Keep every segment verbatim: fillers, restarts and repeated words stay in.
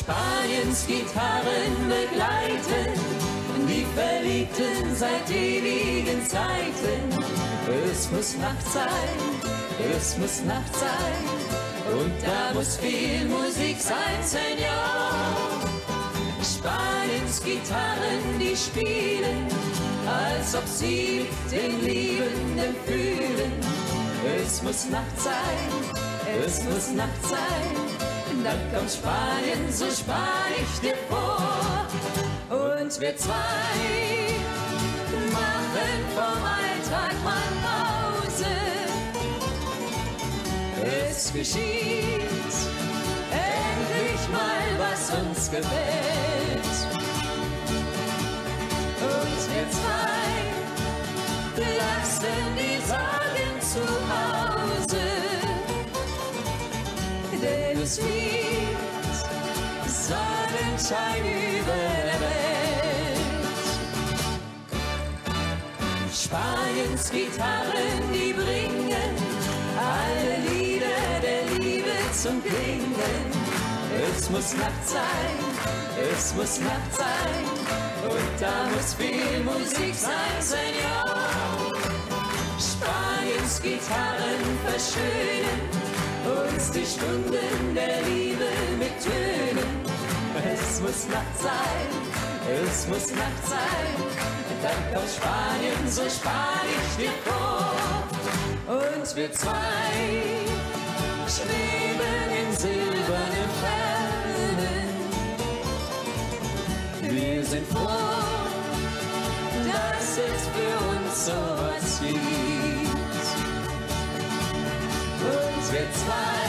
Spaniens Gitarren begleiten die Verliebten seit ewigen Zeiten. Es muss Nacht sein, es muss Nacht sein, und da muss viel Musik sein, Senor. Spaniens Gitarren, die spielen, als ob sie den Liebenden fühlen. Es muss Nacht sein, es muss Nacht sein, dann kommt Spanien, so spann ich dir vor. Und wir zwei machen vom Alltag mal Pause. Es geschieht endlich mal, was uns gefällt. Und wir zwei lassen die Sorgen zu Hause, denn es liegt Sonnenschein über der Welt. Spaniens Gitarren, die bringen alle Lieder der Liebe zum Klingen. Es muss Nacht sein, es muss Nacht sein, und da muss viel Musik sein, Senor. Spaniens Gitarren verschönen uns die Stunden der Liebe mit Tönen. Es muss Nacht sein, es muss Nacht sein, dann kommt Spanien, so spann ich dir vor. Und wir zwei schweben in silbernen Fernen. Wir sind froh, dass es für uns sowas gibt. Und wir zwei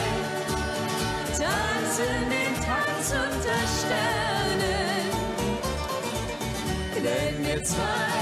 tanzen den Tanz unter Sternen, denn wir zwei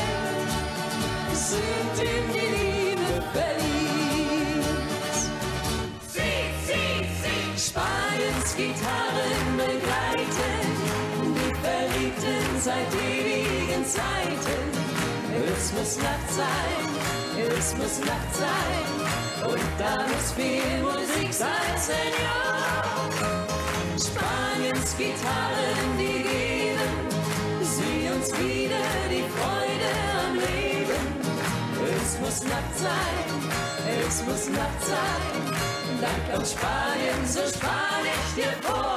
sind in die Liebe verliebt. Sie, sie, sie. Spaniens Gitarren begleiten die Verliebten seit ewigen Zeiten. Es muss Nacht sein, es muss Nacht sein, und da muss viel Musik sein, Senor. Spaniens Gitarren, die geben sie uns wieder die Freude am Leben. Es muss Nacht sein, es muss Nacht sein, dann kommt Spanien, so spann ich dir vor.